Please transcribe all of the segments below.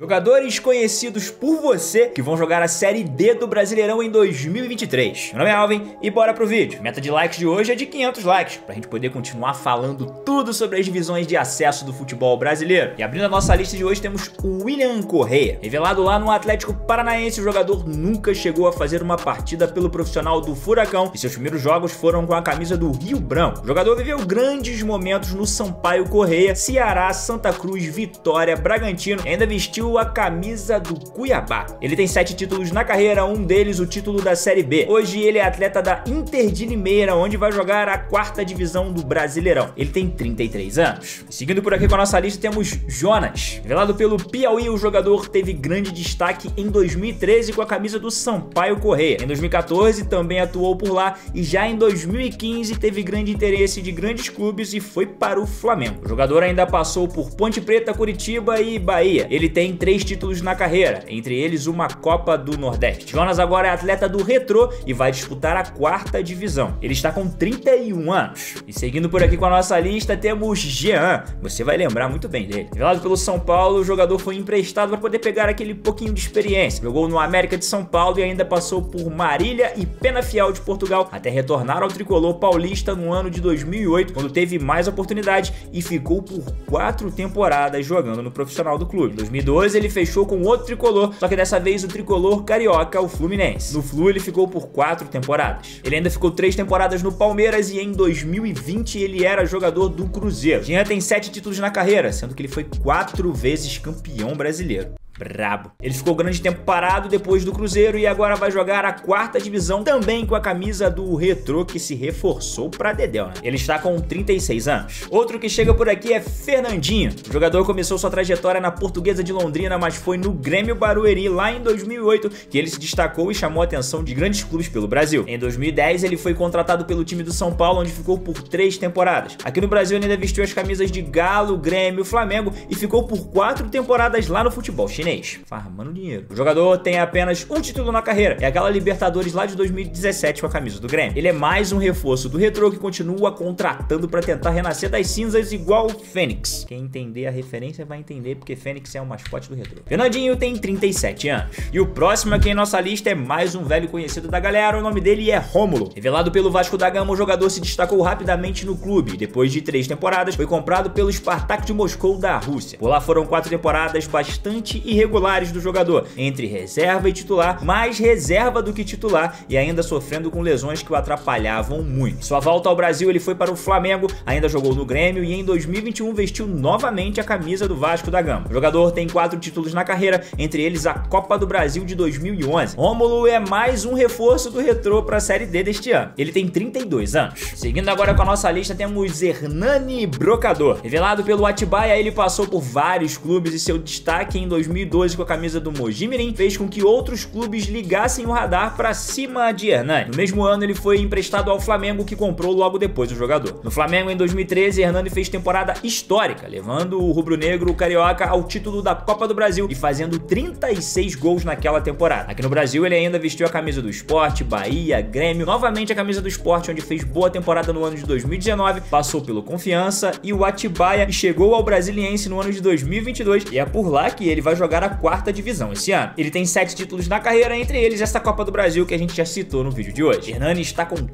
Jogadores conhecidos por você que vão jogar a Série D do Brasileirão em 2023. Meu nome é Alvin e bora pro vídeo. Meta de likes de hoje é de 500 likes, pra gente poder continuar falando tudo sobre as divisões de acesso do futebol brasileiro. E abrindo a nossa lista de hoje temos o William Correa. Revelado lá no Atlético Paranaense, o jogador nunca chegou a fazer uma partida pelo profissional do Furacão e seus primeiros jogos foram com a camisa do Rio Branco. O jogador viveu grandes momentos no Sampaio Corrêa, Ceará, Santa Cruz, Vitória, Bragantino e ainda vestiu a camisa do Cuiabá. Ele tem 7 títulos na carreira, um deles o título da Série B. Hoje ele é atleta da Inter de Limeira, onde vai jogar a 4ª divisão do Brasileirão. Ele tem 33 anos. E seguindo por aqui com a nossa lista temos Jonas. Revelado pelo Piauí, o jogador teve grande destaque em 2013 com a camisa do Sampaio Corrêa. Em 2014 também atuou por lá e já em 2015 teve grande interesse de grandes clubes e foi para o Flamengo. O jogador ainda passou por Ponte Preta, Curitiba e Bahia. Ele tem 3 títulos na carreira, entre eles uma Copa do Nordeste. Jonas agora é atleta do Retrô e vai disputar a 4ª divisão. Ele está com 31 anos. E seguindo por aqui com a nossa lista temos Jean. Você vai lembrar muito bem dele. Revelado pelo São Paulo, o jogador foi emprestado para poder pegar aquele pouquinho de experiência. Jogou no América de São Paulo e ainda passou por Marília e Penafiel de Portugal, até retornar ao tricolor paulista no ano de 2008, quando teve mais oportunidade e ficou por 4 temporadas jogando no profissional do clube. Em 2012 ele fechou com outro tricolor, só que dessa vez o tricolor carioca, o Fluminense. No Flu ele ficou por 4 temporadas. Ele ainda ficou 3 temporadas no Palmeiras e em 2020 ele era jogador do Cruzeiro. Jean tem 7 títulos na carreira, sendo que ele foi 4 vezes campeão brasileiro. Brabo. Ele ficou grande tempo parado depois do Cruzeiro e agora vai jogar a 4ª divisão também com a camisa do Retrô, que se reforçou pra dedéu, né? Ele está com 36 anos. Outro que chega por aqui é Fernandinho. O jogador começou sua trajetória na Portuguesa de Londrina, mas foi no Grêmio Barueri lá em 2008 que ele se destacou e chamou a atenção de grandes clubes pelo Brasil. Em 2010 ele foi contratado pelo time do São Paulo, onde ficou por 3 temporadas. Aqui no Brasil ele ainda vestiu as camisas de Galo, Grêmio, Flamengo e ficou por 4 temporadas lá no futebol chinês, farmando dinheiro. O jogador tem apenas um título na carreira, é aquela Libertadores lá de 2017 com a camisa do Grêmio. Ele é mais um reforço do Retrô que continua contratando para tentar renascer das cinzas igual o Fênix. Quem entender a referência vai entender porque Fênix é o mascote do Retrô. Fernandinho tem 37 anos. E o próximo aqui em nossa lista é mais um velho conhecido da galera, o nome dele é Rômulo. Revelado pelo Vasco da Gama, o jogador se destacou rapidamente no clube. Depois de 3 temporadas, foi comprado pelo Spartak de Moscou da Rússia. Por lá foram 4 temporadas bastante irregulares do jogador, entre reserva e titular, mais reserva do que titular e ainda sofrendo com lesões que o atrapalhavam muito. Sua volta ao Brasil ele foi para o Flamengo, ainda jogou no Grêmio e em 2021 vestiu novamente a camisa do Vasco da Gama. O jogador tem 4 títulos na carreira, entre eles a Copa do Brasil de 2011. Rômulo é mais um reforço do Retrô para a Série D deste ano. Ele tem 32 anos. Seguindo agora com a nossa lista temos Hernani Brocador. Revelado pelo Atibaia, ele passou por vários clubes e seu destaque em 2012 com a camisa do Mogi Mirim fez com que outros clubes ligassem o radar para cima de Hernani. No mesmo ano ele foi emprestado ao Flamengo, que comprou logo depois o jogador. No Flamengo em 2013 Hernani fez temporada histórica, levando o rubro-negro carioca ao título da Copa do Brasil e fazendo 36 gols naquela temporada. Aqui no Brasil ele ainda vestiu a camisa do Sport, Bahia, Grêmio, novamente a camisa do Sport, onde fez boa temporada no ano de 2019, passou pelo Confiança e o Atibaia e chegou ao Brasiliense no ano de 2022 e é por lá que ele vai jogar a 4ª divisão esse ano. Ele tem 7 títulos na carreira, entre eles essa Copa do Brasil que a gente já citou no vídeo de hoje. Hernani está com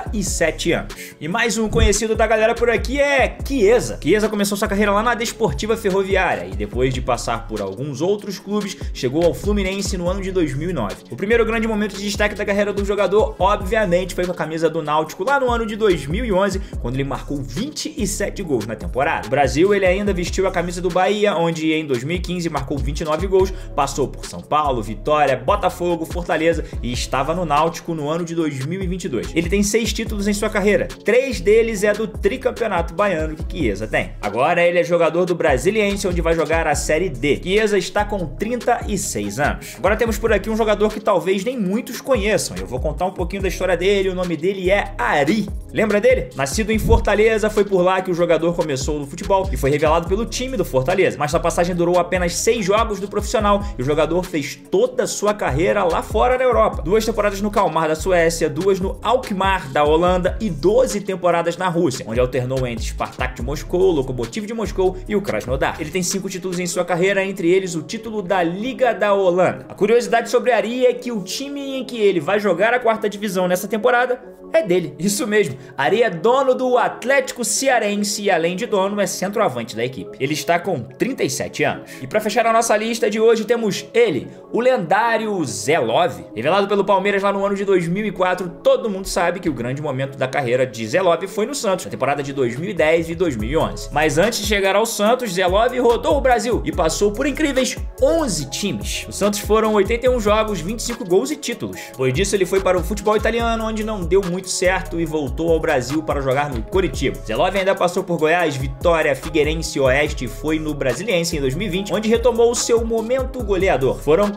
37 anos. E mais um conhecido da galera por aqui é Chiesa. Chiesa começou sua carreira lá na Desportiva Ferroviária e depois de passar por alguns outros clubes, chegou ao Fluminense no ano de 2009. O primeiro grande momento de destaque da carreira do jogador, obviamente, foi com a camisa do Náutico lá no ano de 2011, quando ele marcou 27 gols na temporada. No Brasil, ele ainda vestiu a camisa do Bahia, onde em 2015 marcou 29 gols, passou por São Paulo, Vitória, Botafogo, Fortaleza e estava no Náutico no ano de 2022. Ele tem 6 títulos em sua carreira, 3 deles é do tricampeonato baiano que Chiesa tem. Agora ele é jogador do Brasiliense, onde vai jogar a Série D. Chiesa está com 36 anos. Agora temos por aqui um jogador que talvez nem muitos conheçam. Eu vou contar um pouquinho da história dele, o nome dele é Ari. Lembra dele? Nascido em Fortaleza, foi por lá que o jogador começou no futebol e foi revelado pelo time do Fortaleza. Mas sua passagem durou apenas 6 jogos do profissional e o jogador fez toda a sua carreira lá fora na Europa. 2 temporadas no Kalmar da Suécia, 2 no Alkmaar da Holanda e 12 temporadas na Rússia, onde alternou entre Spartak de Moscou, Lokomotiv de Moscou e o Krasnodar. Ele tem 5 títulos em sua carreira, entre eles o título da Liga da Holanda. A curiosidade sobre Ari é que o time em que ele vai jogar a 4ª divisão nessa temporada é dele. Isso mesmo, Ari é dono do Atlético Cearense e, além de dono, é centroavante da equipe. Ele está com 37 anos. E para fechar a nossa lista de hoje temos ele, o lendário Zé Love. Revelado pelo Palmeiras lá no ano de 2004, todo mundo sabe que o grande momento da carreira de Zé Love foi no Santos, na temporada de 2010 e 2011. Mas antes de chegar ao Santos, Zé Love rodou o Brasil e passou por incríveis 11 times. O Santos foram 81 jogos, 25 gols e títulos. Depois disso ele foi para o futebol italiano, onde não deu muito certo e voltou ao Brasil para jogar no Coritiba. Zé Love ainda passou por Goiás, Vitória, Figueirense, Oeste e foi no Brasiliense em 2020, onde retomou o seu momento goleador. Foram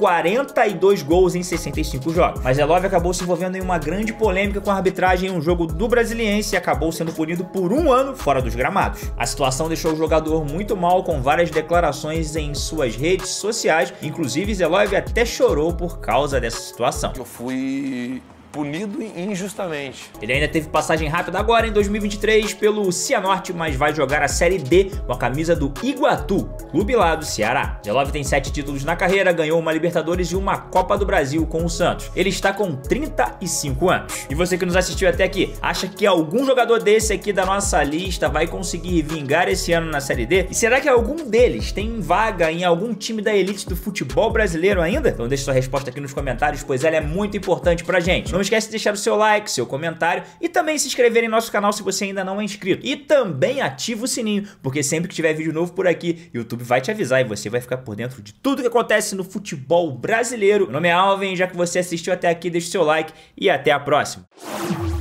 42 gols em 65 jogos. Mas Zé Love acabou se envolvendo em uma grande polêmica com a arbitragem em um jogo do Brasiliense e acabou sendo punido por 1 ano fora dos gramados. A situação deixou o jogador muito mal, com várias declarações em suas redes sociais. Inclusive, Zé Love até chorou por causa dessa situação. Eu fui punido injustamente. Ele ainda teve passagem rápida agora em 2023 pelo Cianorte, mas vai jogar a Série D com a camisa do Iguatu, clube lá do Ceará. Zé Love tem 7 títulos na carreira, ganhou uma Libertadores e uma Copa do Brasil com o Santos. Ele está com 35 anos. E você que nos assistiu até aqui, acha que algum jogador desse aqui da nossa lista vai conseguir vingar esse ano na Série D? E será que algum deles tem vaga em algum time da elite do futebol brasileiro ainda? Então deixe sua resposta aqui nos comentários, pois ela é muito importante pra gente. Não esquece de deixar o seu like, seu comentário e também se inscrever em nosso canal se você ainda não é inscrito. E também ativa o sininho, porque sempre que tiver vídeo novo por aqui, o YouTube vai te avisar e você vai ficar por dentro de tudo que acontece no futebol brasileiro. Meu nome é Alvin, já que você assistiu até aqui, deixa o seu like e até a próxima.